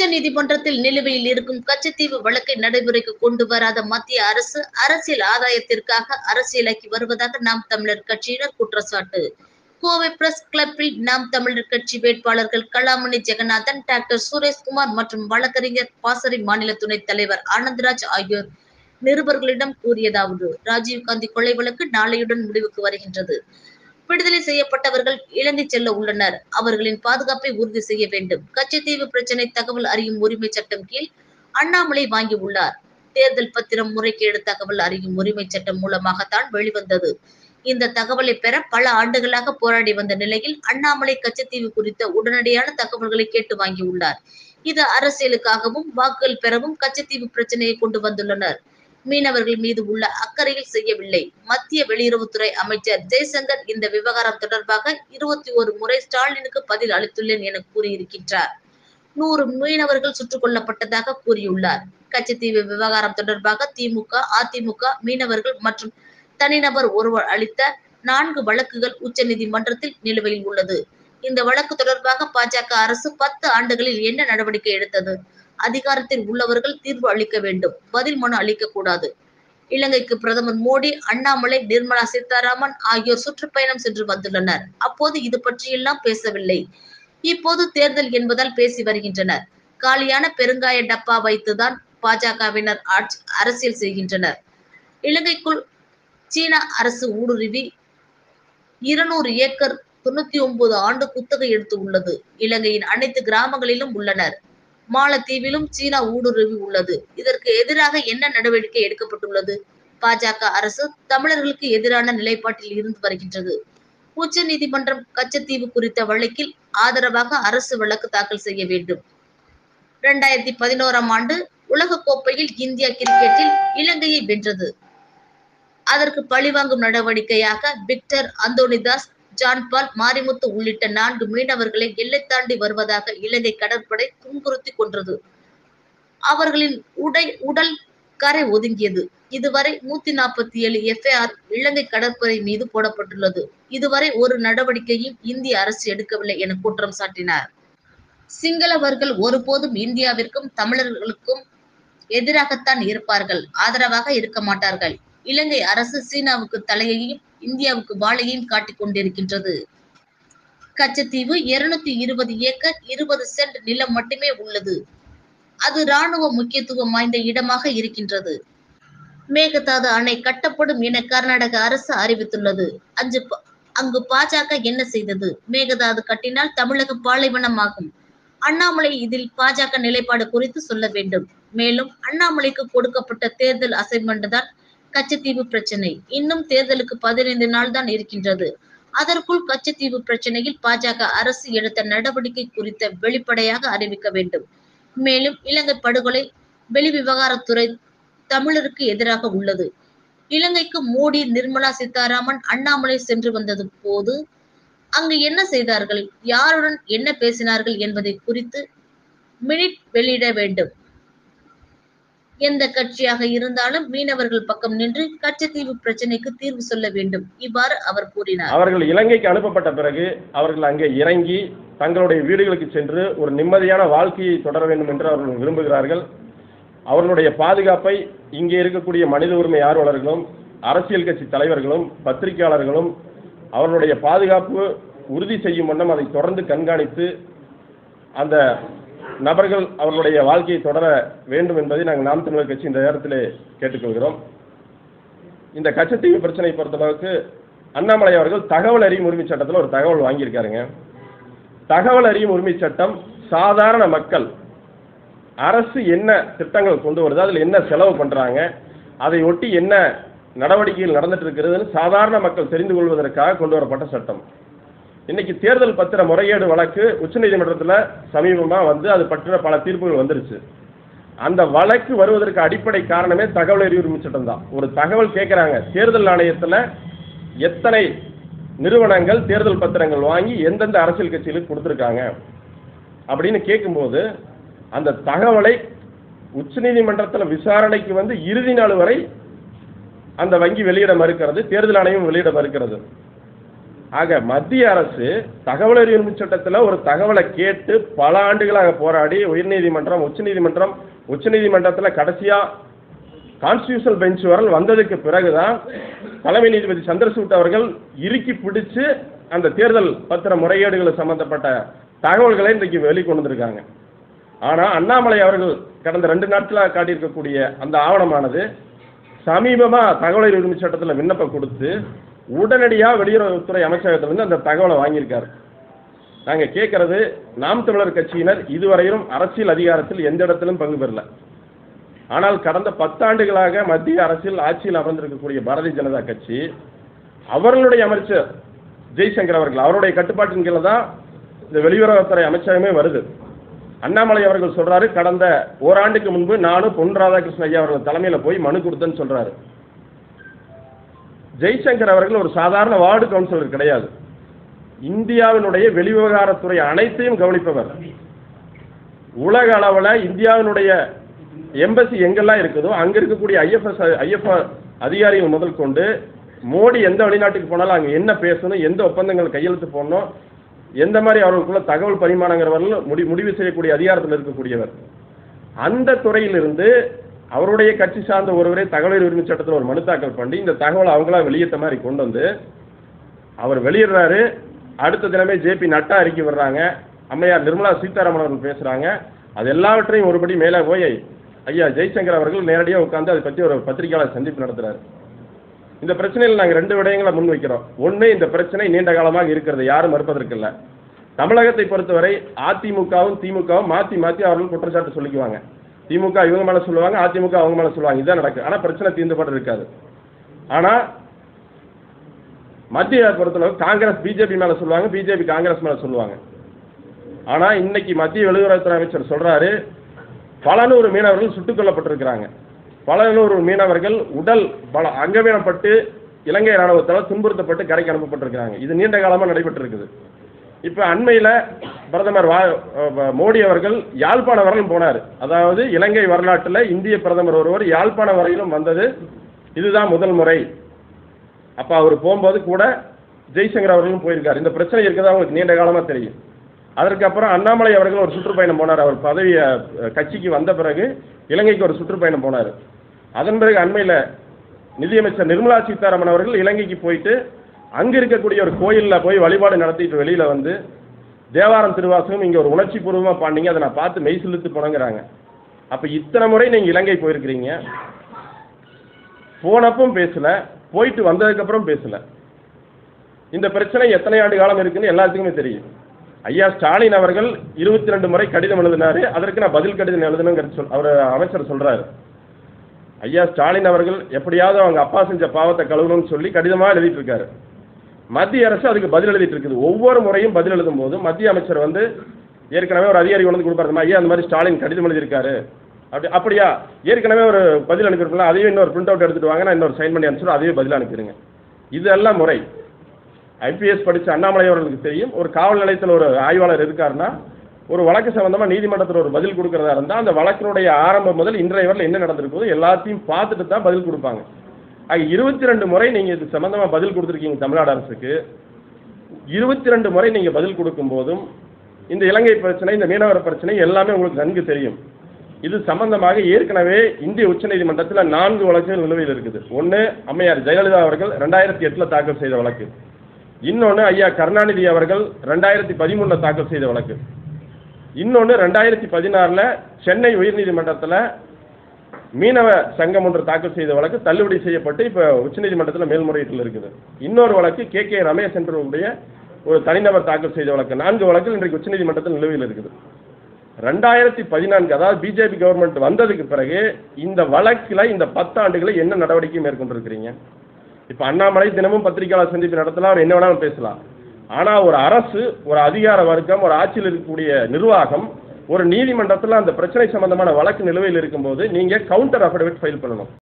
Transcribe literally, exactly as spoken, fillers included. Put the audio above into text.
உச்சநீதிமன்றத்தில் நிலுவையில் இருக்கும் கச்சத்தீவு வழக்கை நடைமுறைக்கு கொண்டு வராத மத்திய அரசு அரசியல் ஆதாயத்திற்காக அரசியலாக்கி வருவதாக நாம் தமிழர் கட்சியினர் குற்றச்சாட்டு. கோவை பிரஸ் கிளப்பில் நாம் தமிழர் கட்சி வேட்பாளர்கள் கலாமணி ஜெகநாதன், டாக்டர் சுரேஷ்குமார் மற்றும் வழக்கறிஞர் பாசறை மாநில துணைத் தலைவர் ஆனந்தராஜ் ஆகியோர் நிருபர்களிடம் கூறியதாவது: ராஜீவ்காந்தி கொலை வழக்கு நாளையுடன் முடிவுக்கு வருகின்றது. விடுதலை செய்யப்பட்டவர்கள் இலங்கை செல்ல உள்ளனர். அவர்களின் பாதுகாப்பை உறுதி செய்ய வேண்டும். கச்சத்தீவு பிரச்சினை தகவல் அறியும் உரிமை சட்டம் கீழ் அண்ணாமலை வாங்கி உள்ளார். தேர்தல் பத்திரம் முறைகேடு தகவல் அறியும் உரிமை சட்டம் மூலமாகத்தான் வெளிவந்தது. இந்த தகவலை பெற பல ஆண்டுகளாக போராடி வந்த நிலையில் அண்ணாமலை கச்சத்தீவு குறித்த உடனடியான தகவல்களை கேட்டு வாங்கியுள்ளார். இது அரசியலுக்காகவும் வாக்குகள் பெறவும் கச்சத்தீவு பிரச்சனையை கொண்டு வந்துள்ளனர். மீனவர்கள் மீது உள்ள அக்கறையில் செய்யவில்லை. மத்திய வெளியுறவுத்துறை அமைச்சர் ஜெய்சங்கர் இந்த விவகாரம் தொடர்பாக இருபத்தி ஒரு முறை ஸ்டாலினுக்கு பதில் அளித்துள்ளேன் என கூறியிருக்கின்றார். நூறு மீனவர்கள் சுட்டுக் கொல்லப்பட்டதாக கூறியுள்ளார். கச்சத்தீவு விவகாரம் தொடர்பாக திமுக, அதிமுக, மீனவர்கள் மற்றும் தனிநபர் ஒருவர் அளித்த நான்கு வழக்குகள் உச்சநீதிமன்றத்தில் நிலுவையில் உள்ளது. இந்த வழக்கு தொடர்பாக பாஜக அரசு பத்து ஆண்டுகளில் என்ன நடவடிக்கை எடுத்தது? அதிகாரத்தில் உள்ளவர்கள் தீர்வு அளிக்க வேண்டும், பதில் மனு அளிக்க கூடாது. இலங்கைக்கு பிரதமர் மோடி, அண்ணாமலை, நிர்மலா சீதாராமன் ஆகியோர் சுற்றுப்பயணம் சென்று வந்துள்ளனர். அப்போது இது பற்றியெல்லாம் பேசவில்லை. இப்போது தேர்தல் என்பதால் பேசி வருகின்றனர். காலியான பெருங்காய டப்பா வைத்துதான் பாஜகவினர் அரசியல் செய்கின்றனர். இலங்கைக்குள் சீன அரசு ஊடுருவி இருநூறு ஏக்கர் தொண்ணூத்தி ஒன்பது ஆண்டு குத்தகை எடுத்து உள்ளது. இலங்கையின் அனைத்து கிராமங்களிலும் உள்ளனர். மாலத்தீவிலும் சீனா ஊடுருவி உள்ளது. இதற்கு எதிராக என்ன நடவடிக்கை எடுக்கப்பட்டுள்ளது? பாஜக அரசு தமிழர்களுக்கு எதிரான நிலைப்பாட்டில் இருந்து வருகின்றது. உச்ச நீதிமன்றம் கச்சத்தீவு குறித்த வழக்கில் ஆதரவாக அரசு வழக்கு தாக்கல் செய்ய வேண்டும். இரண்டாயிரத்தி பதினோராம் ஆண்டு உலக கோப்பையில் இந்தியா கிரிக்கெட்டில் இலங்கையை வென்றது. அதற்கு பழிவாங்கும் நடவடிக்கையாக விக்டர் அந்தோனிதாஸ், ஜான்பால், மாரிமுத்து உள்ளிட்ட நான்கு மீனவர்களை எல்லை தாண்டி வருவதாக இலங்கை கடற்படை துன்புறுத்தி கொன்றது. அவர்களின் உடை உடல் கரை ஒதுங்கியது. இதுவரை நூத்தி நாற்பத்தி ஏழு எஃப் ஐ ஆர் இலங்கை கடற்படை மீது போடப்பட்டுள்ளது. இதுவரை ஒரு நடவடிக்கையும் இந்திய அரசு எடுக்கவில்லை என குற்றம் சாட்டினார். சிங்களவர்கள் ஒருபோதும் இந்தியாவிற்கும் தமிழர்களுக்கும் எதிராகத்தான் இருப்பார்கள், ஆதரவாக இருக்க மாட்டார்கள். இலங்கை அரசு சீனாவுக்கு தலையையும் இந்தியாவுக்கு வாழையையும் காட்டிக் கொண்டிருக்கின்றது. கச்சத்தீவு இருநூத்தி இருபது ஏக்கர் இருபது சென்ட் நிலம் மட்டுமே உள்ளது. அது இராணுவ முக்கியத்துவம் வாய்ந்த இடமாக இருக்கின்றது. மேகதாது அணை கட்டப்படும் என கர்நாடக அரசு அறிவித்துள்ளது. அஞ்சு அங்கு பாஜக என்ன செய்தது? மேகதாது கட்டினால் தமிழக பாலைவனம் ஆகும். அண்ணாமலை இதில் பாஜக நிலைப்பாடு குறித்து சொல்ல வேண்டும். மேலும் அண்ணாமலைக்கு கொடுக்கப்பட்ட தேர்தல் அசைன்மெண்ட் தான் கச்சத்தீவு பிரச்சனை. இன்னும் தேர்தலுக்கு பதினைந்து நாள் தான் இருக்கின்றது. அதற்குள் கச்சத்தீவு பிரச்சனையில் பாஜக அரசு எடுத்த நடவடிக்கை குறித்த வெளிப்படையாக அறிவிக்க வேண்டும். மேலும் இலங்கை படுகொலை வெளிவிவகாரத்துறை தமிழருக்கு எதிராக உள்ளது. இலங்கைக்கு மோடி, நிர்மலா சீதாராமன், அண்ணாமலை சென்று வந்தது போது அங்கு என்ன செய்தார்கள், யாருடன் என்ன பேசினார்கள் என்பதை குறித்து மினிட் வெளியிட வேண்டும். எந்த கட்சியாக இருந்தாலும் மீனவர்கள் பக்கம் நின்று கச்சத்தீவு பிரச்சனைக்கு தீர்வு சொல்ல வேண்டும். இவ்வாறு அவர் கூறினார். அவர்கள் இலங்கைக்கு அனுப்பப்பட்ட பிறகு அவர்கள் அங்கே இறங்கி தங்களுடைய வீடுகளுக்கு சென்று ஒரு நிம்மதியான வாழ்க்கையை தொடர வேண்டும் என்று அவர்கள் விரும்புகிறார்கள். அவர்களுடைய பாதுகாப்பை இங்கே இருக்கக்கூடிய மனித உரிமை ஆர்வலர்களும், அரசியல் கட்சி தலைவர்களும், பத்திரிகையாளர்களும் அவர்களுடைய பாதுகாப்பு உறுதி செய்யும் வண்ணம் அதை தொடர்ந்து கண்காணித்து அந்த நபர்கள் அவர்களுடைய வாழ்க்கையை தொடர வேண்டும் என்பதை நாங்கள் நாம் தமிழர் கட்சி இந்த நேரத்தில் கேட்டுக்கொள்கிறோம். இந்த கச்சத்தீவு பிரச்சனை பொறுத்தளவுக்கு அண்ணாமலை அவர்கள் தகவல் அறியும் உரிமை சட்டத்தில் ஒரு தகவல் வாங்கியிருக்காருங்க. தகவல் அறியும் உரிமை சட்டம் சாதாரண மக்கள் அரசு என்ன திட்டங்கள் கொண்டு வருது, அதில் என்ன செலவு பண்ணுறாங்க, அதை ஒட்டி என்ன நடவடிக்கைகள் நடந்துட்டு இருக்கிறதுன்னு சாதாரண மக்கள் தெரிந்து கொள்வதற்காக கொண்டு வரப்பட்ட சட்டம். இன்னைக்கு தேர்தல் பத்திர முறைகேடு வழக்கு உச்சநீதிமன்றத்தில் சமீபமாக வந்து அது பற்றின பல தீர்ப்புகள் வந்துருச்சு. அந்த வழக்கு வருவதற்கு அடிப்படை காரணமே தகவல் அறியும் உரிமை சட்டம் தான். ஒரு தகவல் கேட்குறாங்க, தேர்தல் ஆணையத்தில் எத்தனை நிறுவனங்கள் தேர்தல் பத்திரங்கள் வாங்கி எந்தெந்த அரசியல் கட்சிகளுக்கு கொடுத்துருக்காங்க அப்படின்னு கேட்கும்போது அந்த தகவலை உச்சநீதிமன்றத்தில் விசாரணைக்கு வந்து இறுதி நாள் வரை அந்த வங்கி வெளியிட மறுக்கிறது, தேர்தல் ஆணையம் வெளியிட மறுக்கிறது. ஆக மத்திய அரசு தகவல் அறியும் சட்டத்தில் ஒரு தகவலை கேட்டு பல ஆண்டுகளாக போராடி உயர்நீதிமன்றம் உச்சநீதிமன்றம் உச்சநீதிமன்றத்தில் கடைசியாக கான்ஸ்டியூஷனல் பெஞ்ச் வரல் வந்ததுக்கு பிறகுதான் தலைமை நீதிபதி சந்திரசூட் அவர்கள் இறுக்கி பிடிச்சு அந்த தேர்தல் பத்திர முறைகேடுகள் சம்பந்தப்பட்ட தகவல்களை இன்றைக்கு வெளிக்கொண்டு வந்திருக்காங்க. ஆனால் அண்ணாமலை அவர்கள் கடந்த ரெண்டு நாட்களாக காட்டியிருக்கக்கூடிய அந்த ஆவணமானது சமீபமாக தகவல் உரிமை சட்டத்தில் விண்ணப்பம் கொடுத்து உடனடியாக வெளியுறவுத்துறை அமைச்சகத்திலிருந்து அந்த தகவலை வாங்கியிருக்காரு. நாங்கள் கேட்கறது, நாம் தமிழர் கட்சியினர் இதுவரையிலும் அரசியல் அதிகாரத்தில் எந்த இடத்திலும் பங்கு பெறல. ஆனால் கடந்த பத்தாண்டுகளாக மத்திய அரசில் ஆட்சியில் அமர்ந்திருக்கக்கூடிய பாரதிய ஜனதா கட்சி அவர்களுடைய அமைச்சர் ஜெய்சங்கர் அவர்கள் அவருடைய கட்டுப்பாட்டின் கீழே தான் இந்த வெளியுறவுத்துறை அமைச்சகமே வருது. அண்ணாமலை அவர்கள் சொல்றாரு, கடந்த ஓராண்டுக்கு முன்பு நானும் பொன் ராதாகிருஷ்ணன் ஐயா அவர்கள் தலைமையில் போய் மனு கொடுத்தேன்னு சொல்றாரு. ஜெய்சங்கர் அவர்கள் ஒரு சாதாரண வார்டு கவுன்சிலர் கிடையாது. இந்தியாவினுடைய வெளிவிவகாரத்துறை அனைத்தையும் கவனிப்பவர். உலக அளவில் இந்தியாவினுடைய எம்பசி எங்கெல்லாம் இருக்குதோ அங்கே இருக்கக்கூடிய ஐஎஃப்எஸ் ஐஎஃப் அதிகாரிகள் முதல் கொண்டு மோடி எந்த வெளிநாட்டுக்கு போனாலும் அங்கே என்ன பேசணும், எந்த ஒப்பந்தங்கள் கையெழுத்து போடணும், எந்த மாதிரி அவர்களுக்குள்ள தகவல் பரிமாணங்கிறவர்கள் முடி முடிவு செய்யக்கூடிய அதிகாரத்தில் இருக்கக்கூடியவர். அந்த துறையிலிருந்து அவருடைய கட்சி சார்ந்த ஒருவரே தகவல் உரிமை சட்டத்தில் ஒரு மனு தாக்கல் பண்ணி இந்த தகவலை அவங்களா வெளியிட்ட மாதிரி கொண்டு வந்து அவர் வெளியிடுறாரு. அடுத்த தினமே ஜே பி நட்டா அறிக்கை வர்றாங்க, அம்மையார் நிர்மலா சீதாராமன் அவர்கள் பேசுகிறாங்க. அது எல்லாவற்றையும் ஒருபடி மேலே போய் ஐயா ஜெய்சங்கர் அவர்கள் நேரடியாக உட்காந்து அதை பற்றி ஒரு பத்திரிகையாளர் சந்திப்பு நடத்துகிறார். இந்த பிரச்சனையில் நாங்கள் ரெண்டு விடயங்களை முன்வைக்கிறோம். ஒன்று, இந்த பிரச்சனை நீண்ட காலமாக இருக்கிறது, யாரும் மறுப்பதற்கில்லை. தமிழகத்தை பொறுத்தவரை அதிமுகவும் திமுகவும் மாற்றி மாற்றி அவர்கள் குற்றச்சாட்டு சொல்லிக்குவாங்க. திமுக இவங்க மேலே சொல்லுவாங்க, அதிமுக அவங்க மேலே சொல்லுவாங்க. இதுதான் நடக்குது. ஆனால் பிரச்சனை தீர்ந்துபாடு இருக்காது. ஆனால் மத்திய பொறுத்தளவு காங்கிரஸ் பிஜேபி மேலே சொல்லுவாங்க, பிஜேபி காங்கிரஸ் மேலே சொல்லுவாங்க. ஆனால் இன்னைக்கு மத்திய வெளியுறவுத்துறை அமைச்சர் சொல்கிறாரு, பல நூறு மீனவர்கள் சுட்டுக் கொல்லப்பட்டிருக்கிறாங்க. பல நூறு மீனவர்கள் உடல் பல அங்கவீனப்பட்டு இலங்கை இராணுவத்தால் துன்புறுத்தப்பட்டு கரைக்கு அனுப்பப்பட்டிருக்கிறாங்க. இது நீண்ட காலமாக நடைபெற்றிருக்குது. இப்போ அண்மையில் பிரதமர் வா மோடி அவர்கள் யாழ்ப்பாணம் வரையிலும் போனார். அதாவது இலங்கை வரலாற்றில் இந்திய பிரதமர் ஒருவர் யாழ்ப்பாணம் வரையிலும் வந்தது இதுதான் முதல் முறை. அப்போ அவர் போகும்போது கூட ஜெய்சங்கர் அவர்களும் போயிருக்கார். இந்த பிரச்சனை இருக்கிறது அவங்களுக்கு நீண்ட காலமாக தெரியும். அதற்கப்புறம் அண்ணாமலை அவர்கள் ஒரு சுற்றுப்பயணம் போனார். அவர் பதவி கட்சிக்கு வந்த பிறகு இலங்கைக்கு ஒரு சுற்றுப்பயணம் போனார். அதன் பிறகு அண்மையில் நிதியமைச்சர் நிர்மலா சீதாராமன் அவர்கள் இலங்கைக்கு போயிட்டு அங்கே இருக்கக்கூடிய ஒரு கோயிலில் போய் வழிபாடு நடத்திட்டு வெளியில் வந்து தேவாரம் திருவாசகம் இங்கே ஒரு உணர்ச்சி பூர்வமாக பாண்டிங்க, அதை நான் பார்த்து மெய் சிலுத்து போனங்கிறாங்க. அப்போ இத்தனை முறை நீங்கள் இலங்கை போயிருக்கிறீங்க, போனப்பும் பேசலை, போயிட்டு வந்ததுக்கப்புறம் பேசலை. இந்த பிரச்சனை எத்தனை ஆண்டு காலம் இருக்குன்னு எல்லாத்துக்குமே தெரியும். ஐயா ஸ்டாலின் அவர்கள் இருபத்தி ரெண்டு முறை கடிதம் எழுதினாரு, அதற்கு நான் பதில் கடிதம் எழுதணுங்கிற சொல் அவர் அமைச்சர் சொல்றாரு. ஐயா ஸ்டாலின் அவர்கள் எப்படியாவது அவங்க அப்பா செஞ்ச பாவத்தை கழுவணும்னு சொல்லி கடிதமாக எழுதிட்டு இருக்காரு. மத்திய அரசு அதுக்கு பதில் எழுதிட்டு இருக்குது. ஒவ்வொரு முறையும் பதில் எழுதும் போது மத்திய அமைச்சர் வந்து ஏற்கனவே ஒரு அதிகாரி கொண்டு கொடுப்பாரு, ஐயா அந்த மாதிரி ஸ்டாலின் கடிதம் எழுதியிருக்காரு, அப்படி அப்படியா ஏற்கனவே ஒரு பதில் அனுப்பியிருக்கலாம், அதையும் இன்னொரு பிரிண்ட் அவுட் எடுத்துட்டு வாங்க, நான் இன்னொரு சைன் பண்ணி அனுப்பிச்சிடும், அதையே பதில் அனுப்பிடுங்க. இதெல்லாம் முறை. ஐபிஎஸ் படித்த அண்ணாமலை அவர்களுக்கு தெரியும், ஒரு காவல் நிலையத்தில் ஒரு ஆய்வாளர் இருக்காருன்னா ஒரு வழக்கு சம்பந்தமாக நீதிமன்றத்தில் ஒரு பதில் கொடுக்குறதா இருந்தால் அந்த வழக்கினுடைய ஆரம்பம் முதல் இன்றைய வரையில் என்ன நடந்திருக்குதோ எல்லாத்தையும் பார்த்துட்டு தான் பதில் கொடுப்பாங்க. ஆக இருபத்தி ரெண்டு முறை நீங்கள் இது சம்பந்தமாக பதில் கொடுத்துருக்கீங்க தமிழ்நாடு அரசுக்கு. இருபத்தி ரெண்டு முறை நீங்கள் பதில் கொடுக்கும் போதும் இந்த இலங்கை பிரச்சனை, இந்த மீனவர் பிரச்சனை எல்லாமே உங்களுக்கு நன்கு தெரியும். இது சம்பந்தமாக ஏற்கனவே இந்திய உச்சநீதிமன்றத்தில் நான்கு வழக்குகள் நிலுவையில் இருக்குது. ஒன்று அம்மையார் ஜெயலலிதா அவர்கள் ரெண்டாயிரத்தி எட்டில் தாக்கல் செய்த வழக்கு. இன்னொன்று ஐயா கருணாநிதி அவர்கள் ரெண்டாயிரத்தி பதிமூணில் தாக்கல் செய்த வழக்கு. இன்னொன்று ரெண்டாயிரத்தி பதினாறில் சென்னை உயர்நீதிமன்றத்தில் மீனவ சங்கம் ஒன்று தாக்கல் செய்த வழக்கு தள்ளுபடி செய்யப்பட்டு இப்போ உச்சநீதிமன்றத்தில் மேல்முறையீட்டில் இருக்குது. இன்னொரு வழக்கு கே கே ரமேஷ் என்பவருடைய ஒரு தனிநபர் தாக்கல் செய்த வழக்கு. நான்கு வழக்குகள் இன்றைக்கு உச்சநீதிமன்றத்தில் நிலுவையில் இருக்குது. ரெண்டாயிரத்தி பதினான்கு அதாவது பிஜேபி கவர்மெண்ட் வந்ததுக்கு பிறகு இந்த வழக்கில் இந்த பத்தாண்டுகளை என்ன நடவடிக்கை மேற்கொண்டிருக்கிறீங்க? இப்போ அண்ணாமலை தினமும் பத்திரிகையாளர் சந்திப்பு நடத்தலாம், அவர் என்ன வேணாலும் பேசலாம். ஆனால் ஒரு அரசு, ஒரு அதிகார வர்க்கம், ஒரு ஆட்சியில் இருக்கக்கூடிய நிர்வாகம் ஒரு நீதிமன்றத்தில் அந்த பிரச்சனை சம்பந்தமான வழக்கு நிலுவையில் இருக்கும்போது நீங்கள் கவுண்டர் அஃபிடவிட் ஃபைல் பண்ணணும்.